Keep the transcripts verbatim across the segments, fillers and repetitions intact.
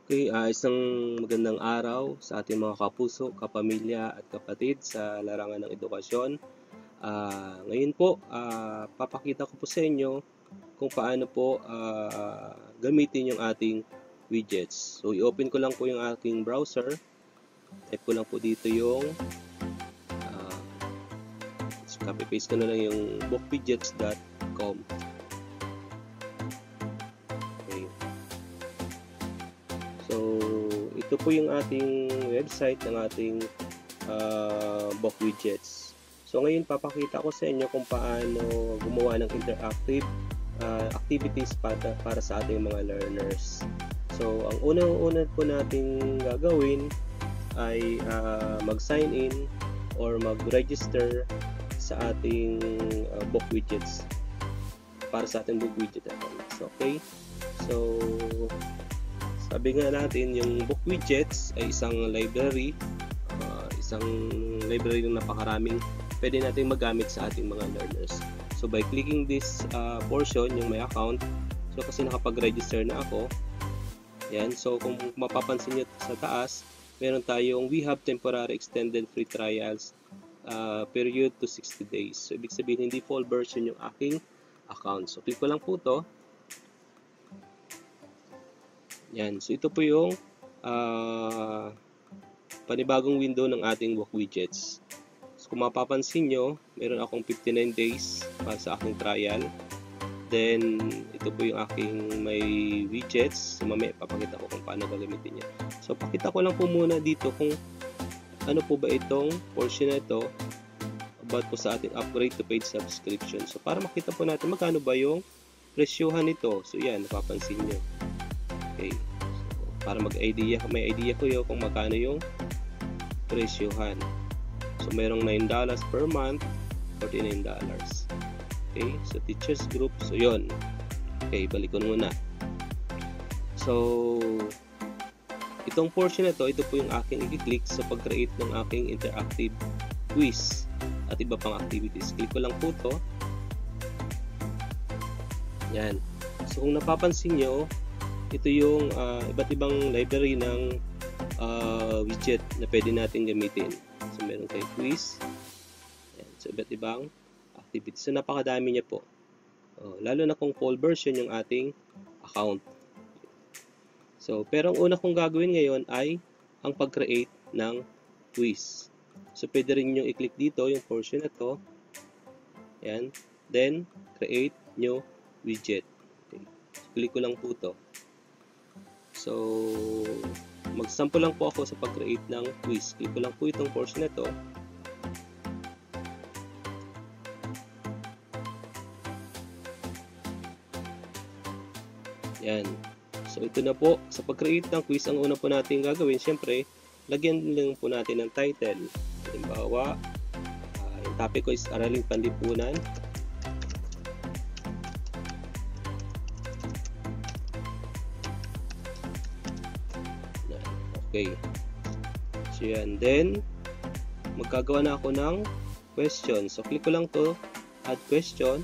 Okay, ah, isang magandang araw sa ating mga kapuso, kapamilya at kapatid sa larangan ng edukasyon. Ah, ngayon po, ah, papakita ko po sa inyo kung paano po ah, gamitin yung ating widgets. So, i-open ko lang po yung aking browser. Type ko lang po dito yung ah, copy-paste ko na lang yung book-widgets dot com. Okay. So, ito po yung ating website ng ating uh, book widgets. So ngayon papakita ko sa inyo kung paano gumawa ng interactive uh, activities para, para sa ating mga learners. So ang unang-una po nating gagawin ay uh, mag-sign in or mag-register sa ating uh, book widgets para sa ating book widget accounts. Okay? So sabi nga natin, yung book widgets ay isang library, uh, isang library ng napakaraming pwede natin magamit sa ating mga learners. So by clicking this uh, portion, yung my account, so kasi nakapag-register na ako, yan, so kung mapapansin nyo sa taas, meron tayong we have temporary extended free trials uh, period to sixty days. So ibig sabihin, hindi full version yung aking account. So click ko lang po to. Yan, so ito po yung uh, panibagong window ng ating book widgets. So kung mapapansin nyo, meron akong fifty-nine days para sa aking trial. Then, ito po yung aking may widgets. So mamaya papakita ko kung paano gagamitin niya. So pakita ko lang po muna dito kung ano po ba itong portion na ito about po sa ating upgrade to paid subscription. So para makita po natin magkano ba yung presyohan nito. So yan, napapansin nyo. Okay. So, para mag-idea, may idea ko yun kung magkano yung presyohan. So, merong nine dollars per month, forty-nine dollars. Okay. So, teachers group. So, yun. Okay, balik ko muna. So, itong portion na to, ito po yung aking i-click sa pag-create ng aking interactive quiz at iba pang activities. Click ko lang po to. Yan. So, kung napapansin nyo, ito yung uh, iba't ibang library ng uh, widget na pwede natin gamitin. So, meron kayo quiz. Ayan. So, iba't ibang activities. So, napakadami niya po. Uh, lalo na kung full version yung ating account. So, pero ang una kong gagawin ngayon ay ang pag-create ng quiz. So, pwede rin nyo i-click dito yung portion na to. Ayan. Then, create new widget. Okay. So, click ko lang po to. So, mag-sample lang po ako sa pag-create ng quiz. Click ko lang po itong portion na to. Yan. So, ito na po. Sa pag-create ng quiz, ang una po natin gagawin, syempre, lagyan lang po natin ng title. Halimbawa, uh, yung topic ko is Araling Panlipunan. Okay. So, yan. Then, magkagawa na ako ng question. So, click ko lang to, add question.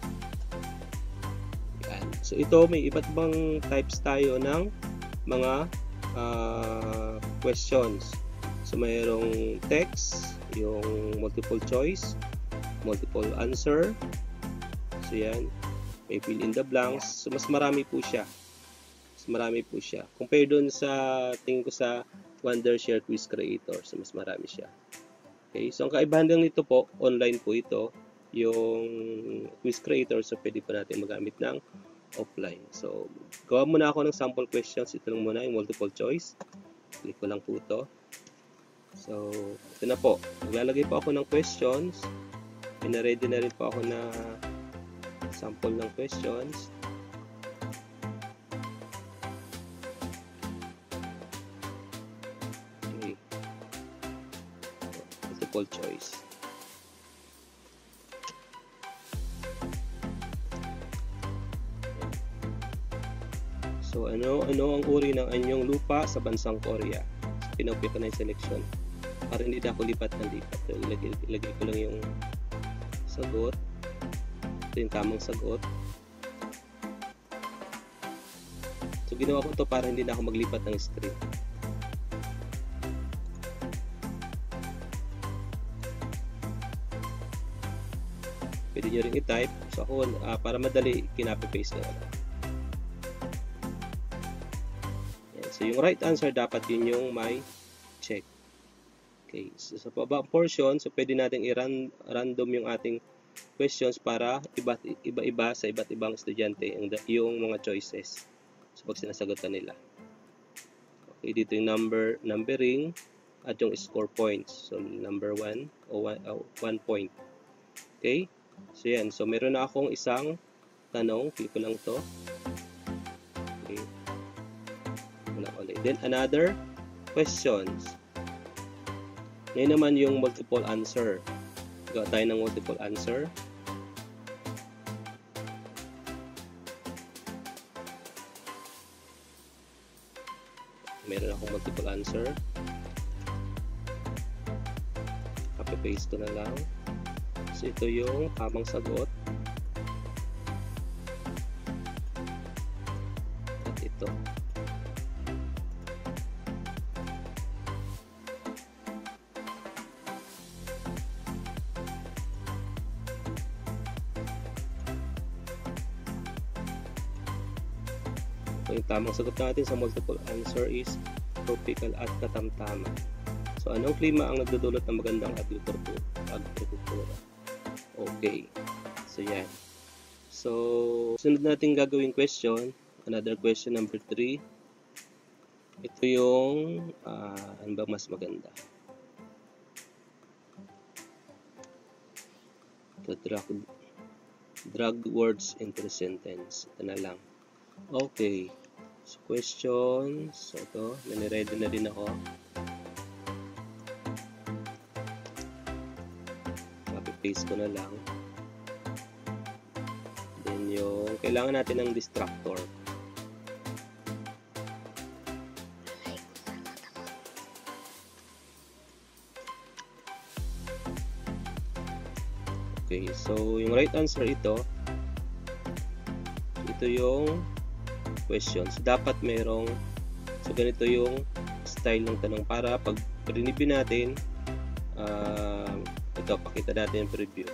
Yan. So, ito, may iba't ibang types tayo ng mga uh, questions. So, mayroong text, yung multiple choice, multiple answer. So, yan. May fill in the blanks. So, mas marami po siya. Marami po siya. Compare doon sa tingin ko sa Wondershare Quiz Creator. So, mas marami siya. Okay. So, ang kaibahan lang nito po, online po ito, yung Quiz Creator. So, pwede po natin magamit ng offline. So, gawa muna ako ng sample questions. Ito lang muna yung multiple choice. Click ko lang po ito. So, ito na po. Maglalagay po ako ng questions. Pina-ready na rin po ako na sample ng questions. Multiple choice. So, ano ano ang uri ng anyong lupa sa bansang Korea? So, pinaupi ko na yung selection. Para hindi na ako lipat ng lipat. So, ilagay, ilagay ko lang yung sagot. Ito yung tamang sagot. So, So ginawa ko to para hindi na ako maglipat ng screen. Pwede nyo rin i-type. So ako, uh, para madali, kinapy-paste na lang. Yan. So yung right answer, dapat yun yung may check. Okay. So sa pabang portion, so pwede natin i-random yung ating questions para iba-iba sa iba't ibang estudyante yung, yung mga choices. So pag sinasagutan nila. Okay, dito yung number, numbering at yung score points. So number one o one, oh, one point. Okay? So yan. So meron na akong isang tanong. Click ko lang to. Okay. Wala ulit. Then another questions. Ngayon naman yung multiple answer. Gawa tayo ng multiple answer. Meron akong multiple answer. Copy-paste ko na lang. So ito yung tamang sagot. At ito. So yung tamang sagot natin sa multiple answer is tropical at katamtaman. So anong klima ang nagdudulot ng magandang agrikultura? Okay. So yan. So sunod natin gagawing question, another question number three. Ito yung uh, ano ba mas maganda? To drag drag words into the sentence. Ito na lang. Okay. So questions. So ito, naniready na rin ako. Copy-paste ko na lang. Then yung, kailangan natin ng distractor. Okay, so yung right answer ito, ito yung questions. Dapat merong, so ganito yung style ng tanong para pag review natin, uh, ito, pakita natin yung preview.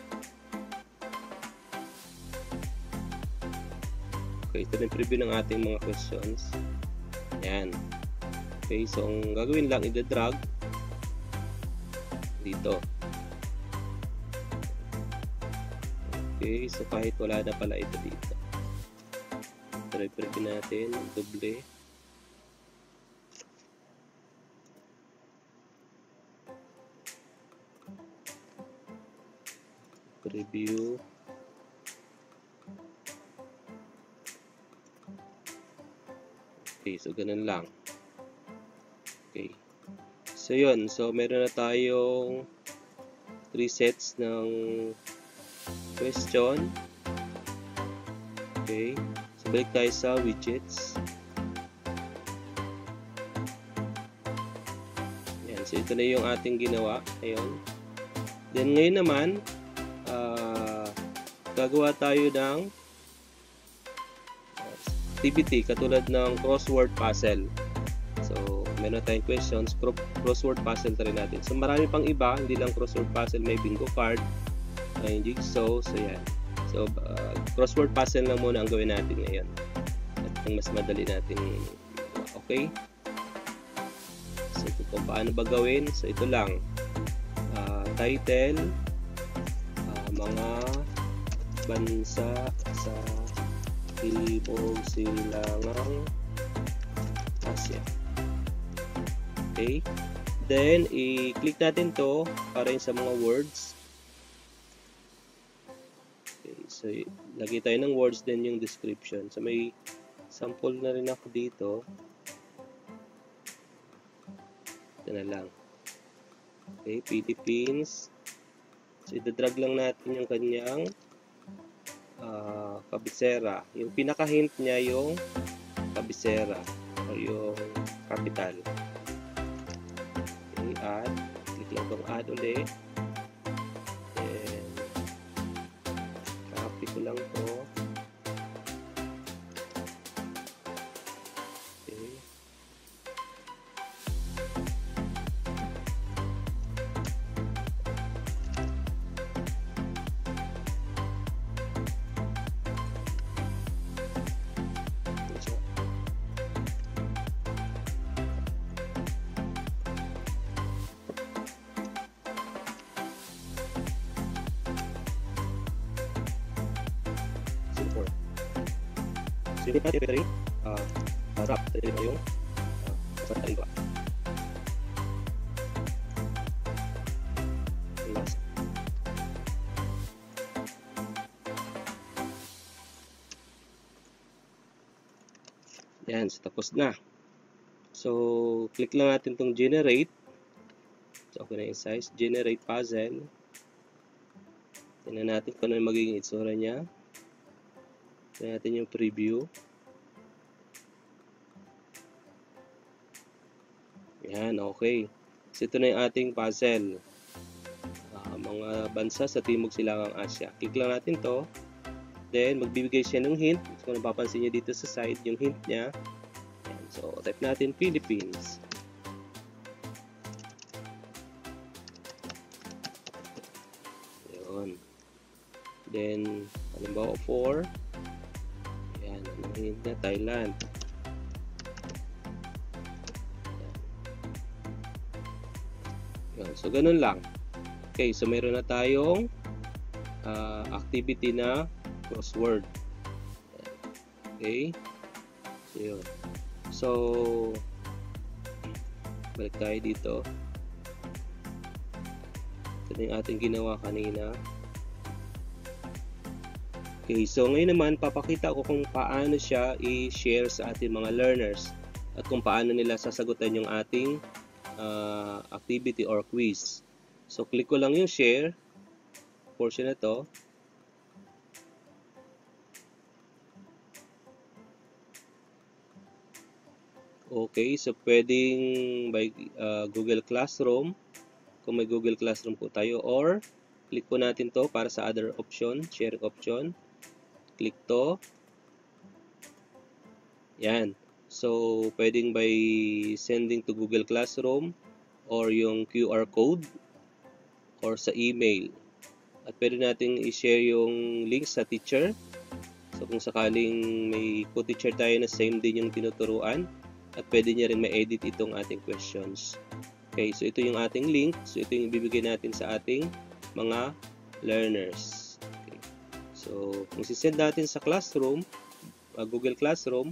Okay, ito yung preview ng ating mga questions. Ayan. Okay, so ang gagawin lang, i-drag dito. Okay, so kahit wala na pala ito dito. Preview natin, doble. Preview. Okay, so ganun lang. Okay. So yun, so meron na tayong three sets ng question. Okay. So balik tayo sa widgets. Yan, so ito na yung ating ginawa. Ayun. Then ngayon naman, uh, gagawa tayo ng activity katulad ng crossword puzzle. So, meron tayong questions, crossword puzzle na rin natin. So, marami pang iba, hindi lang crossword puzzle, may bingo card, may jigsaw, so yan. So, uh, crossword puzzle lang muna ang gawin natin ngayon. At ang mas madali natin, okay? So, ito kung paano ba gawin? So, ito lang. Uh, title, uh, mga bansa sa Timog Silangang Asya. Okay. Then, i-click natin to para yun sa mga words. Okay. So, lagay tayo ng words, then yung description. So, may sample na rin ako dito. Ito na lang. Okay. Philippines. So, ito-drag lang natin yung kanyang uh, kabisera. Yung pinaka-hint niya yung kabisera o yung capital. Okay, add. Click lang itong add ulit. Then, copy ko lang to. So yung natin pwede rin uh, wrap pwede rin yung uh, kasantarin ko. Last. Yan, so tapos na. So, click lang natin itong generate. So, okay na yung size. Generate puzzle. Tingnan natin kung ano yung magiging itsura niya. Tingnan natin yung preview. Yan, okay. So, ito na yung ating puzzle. Uh, mga bansa sa Timog Silangang Asya. Click lang natin to. Then, magbibigay siya ng hint. So, kung napapansin niyo dito sa side, yung hint niya. Yan. So, type natin Philippines. Yun. Then, halimbawa four. Yan. Anong hint niya? Thailand. Yan. So, ganun lang. Okay, so meron na tayong uh, activity na crossword. Okay. So, yun. So, balik tayo dito. Ito na yung ating ginawa kanina. Okay, so ngayon naman, papakita ko kung paano siya i-share sa ating mga learners at kung paano nila sasagutan yung ating uh, activity or quiz. So, click ko lang yung share portion na to. Okay, so pwedeng by uh, Google Classroom kung may Google Classroom po tayo, or click po natin to para sa other option, share option. Click to. Yan. So, pwedeng by sending to Google Classroom or yung Q R code or sa email. At pwede natin i-share yung link sa teacher. So, kung sakaling may co-teacher tayo na same din yung tinuturuan, at pwede niya rin ma-edit itong ating questions. Okay, so ito yung ating link. So, ito yung ibibigay natin sa ating mga learners. Okay. So, kung sisend natin sa Classroom, uh, Google Classroom,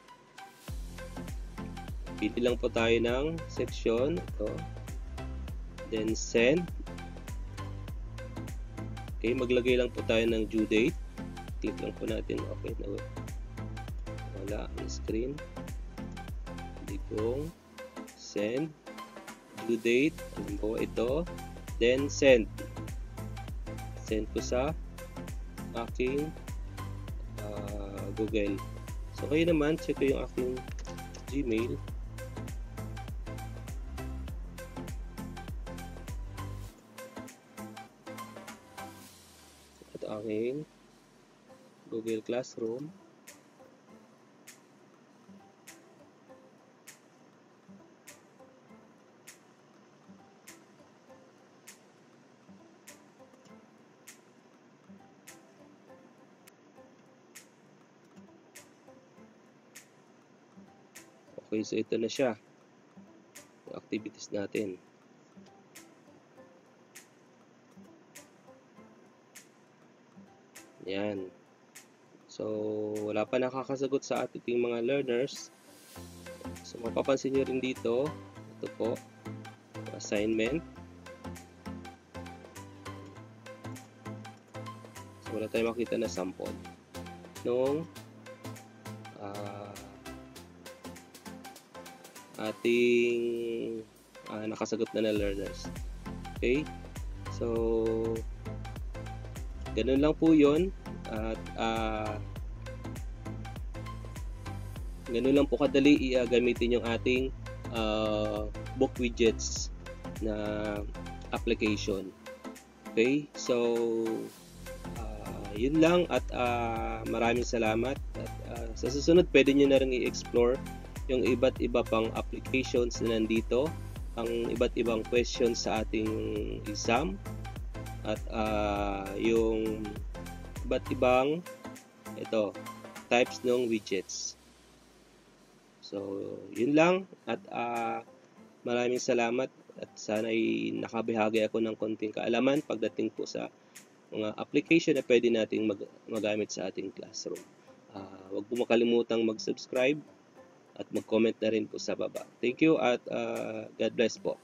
pili lang po tayo ng section. Ito. Then, send. Okay, maglagay lang po tayo ng due date. Click lang po natin. Okay, na wala ang screen. Kung send, due date, ano po ito, then send. Send ko sa aking uh, Google. So, kayo naman, check ko yung aking Gmail. Ito aking Google Classroom. Okay, so ito na siya. Yung activities natin. Yan. So, wala pa nakakasagot sa ating mga learners. So, mapapansin nyo rin dito, ito po, assignment. So, wala tayong makita na sample. Nung uh, ating uh, nakasagot na na learners. Okay? So, ganun lang po yun. At uh, ganun lang po kadali uh, gamitin yung ating uh, book widgets na application. Okay? So, uh, yun lang at uh, maraming salamat. At uh, sa susunod, pwede nyo na rin i-explore yung iba't iba pang applications na nandito, ang iba't ibang questions sa ating exam, at uh, yung iba't ibang ito, types ng widgets. So, yun lang at uh, maraming salamat at sana ay nakabahagi ako ng konting kaalaman pagdating po sa mga application na pwede nating mag magamit sa ating classroom. Uh, huwag po makalimutang mag-subscribe at mag-comment na rin po sa baba. Thank you at uh, God bless po.